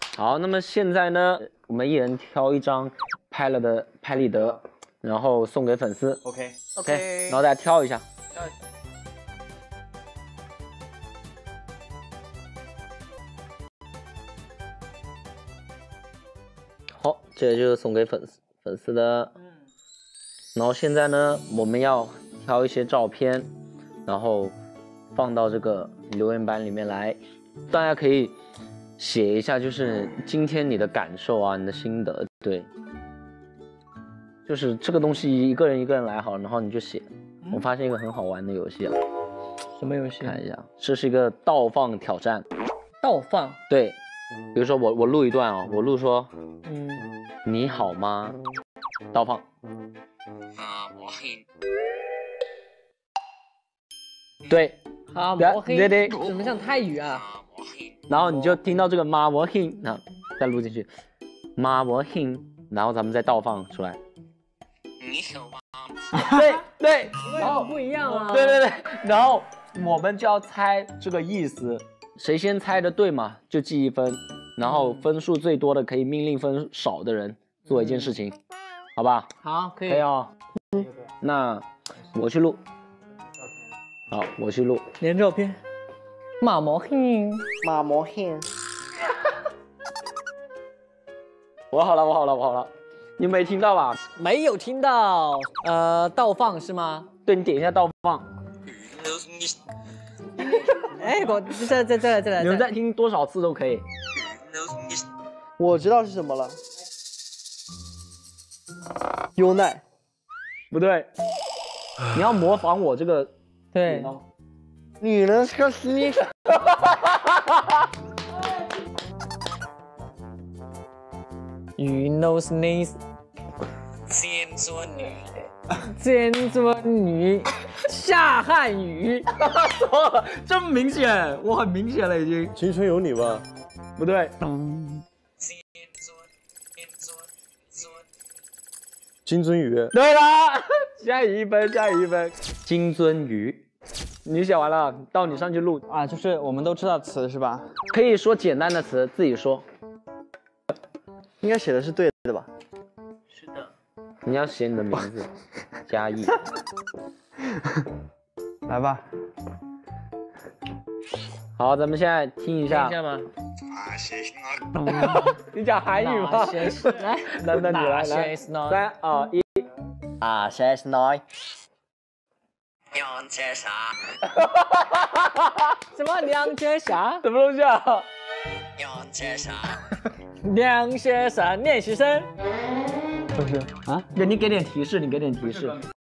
好，那么现在呢，我们一人挑一张拍了的拍立得，然后送给粉丝。OK， 然后大家挑一下。好，这就是送给粉丝的。然后现在呢，我们要挑一些照片，然后放到这个留言板里面来，大家可以写一下，就是今天你的感受啊，你的心得。对，就是这个东西一个人来好，然后你就写。我发现一个很好玩的游戏啊， 什么游戏？ 看一下，这是一个倒放挑战。 倒放？ 对，比如说我录一段啊，我录说，你好吗？倒放。对， 对，怎么像泰语啊？ 然后你就听到这个妈我hin，然后再录进去，妈我hin，然后咱们再倒放出来。你好吗？对， 然后不一样啊。 对，然后我们就要猜这个意思，谁先猜的对嘛，就记1分，然后分数最多的可以命令分少的人做一件事情，好吧？ 好，可以。 可以哦。那我去录。好，我去录。 连照片。马毛hin。 我好了。你没听到吧？ 没有听到。倒放是吗？ 对，你点一下倒放。 哎，再来。 你们再听多少次都可以。 我知道是什么了。优奈。 不对，你要模仿我这个。 对。 女人是个西。 You know sneeze。尖尊女，下汉语。 错了，这么明显，我很明显了已经。 青春有你吧？ 不对。 金樽鱼。 对啦，加1分。金樽鱼，你写完了，到你上去录啊，就是我们都知道词是吧？ 可以说简单的词，自己说。 应该写的是对的吧？ 是的。你要写你的名字，加1。 来吧。 好，咱们现在听一下。 听一下吗？ 你讲韩语吗？ 来， 那你来，3、2、1。 2、3、4。 两接啥？什么两接啥？ 什么东西啊？ 两接啥？两接啥？练习生。 不是啊？ 你给点提示，